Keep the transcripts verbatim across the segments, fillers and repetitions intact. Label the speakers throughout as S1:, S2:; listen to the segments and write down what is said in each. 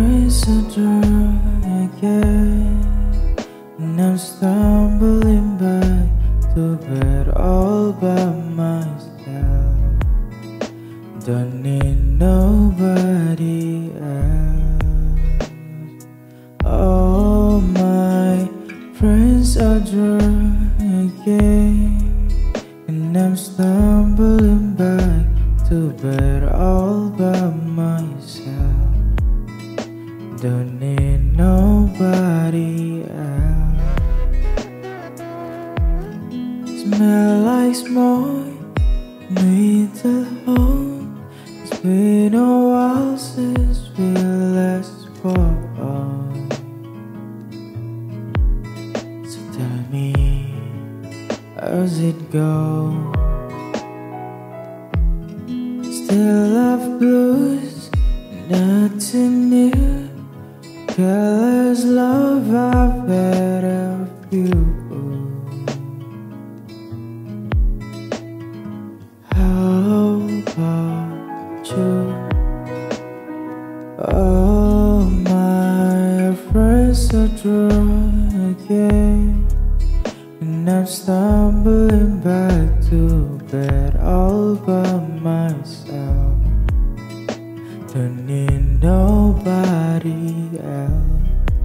S1: friends are drunk again, and I'm stumbling back to bed all by myself. Don't need nobody else. All my friends are drunk again, and I'm stumbling back to bed all by myself. Don't need nobody else. Smell like smoke, need the home. It's been a while since we last spoke. So tell me, how's it go? Still love blues, nothing new. Colors love I've had of you. How about you? Oh, my friends are drunk again, and I'm stumbling back to bed all by myself. Don't need nobody else.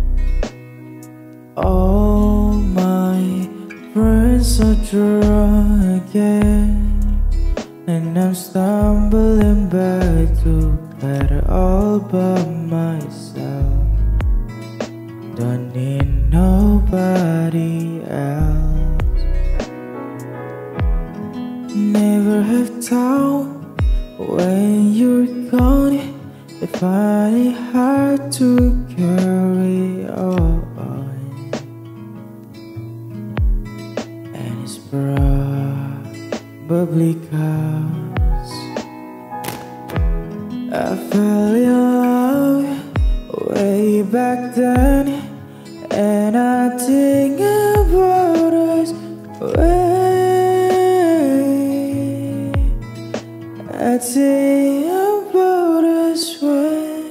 S1: All my friends are drunk again, and I'm stumbling back to bed all by myself. Don't need nobody else. Never have town when you're gone. I find it hard to carry on, and it's probably 'cause I fell in love way back then, and I think about us way. I think about us way.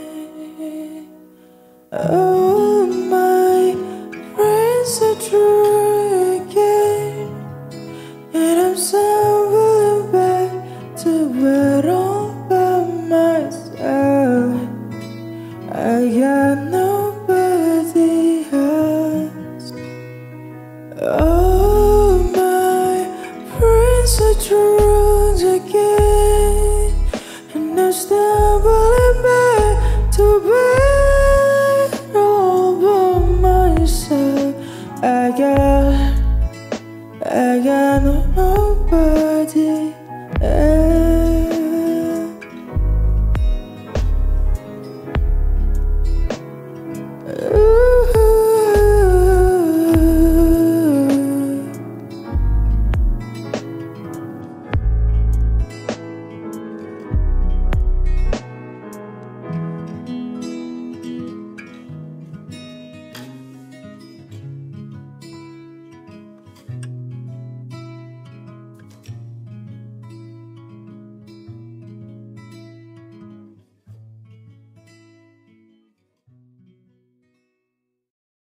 S1: Oh, my friends are drunk again, and I'm stumbling back to bed all by myself. I got no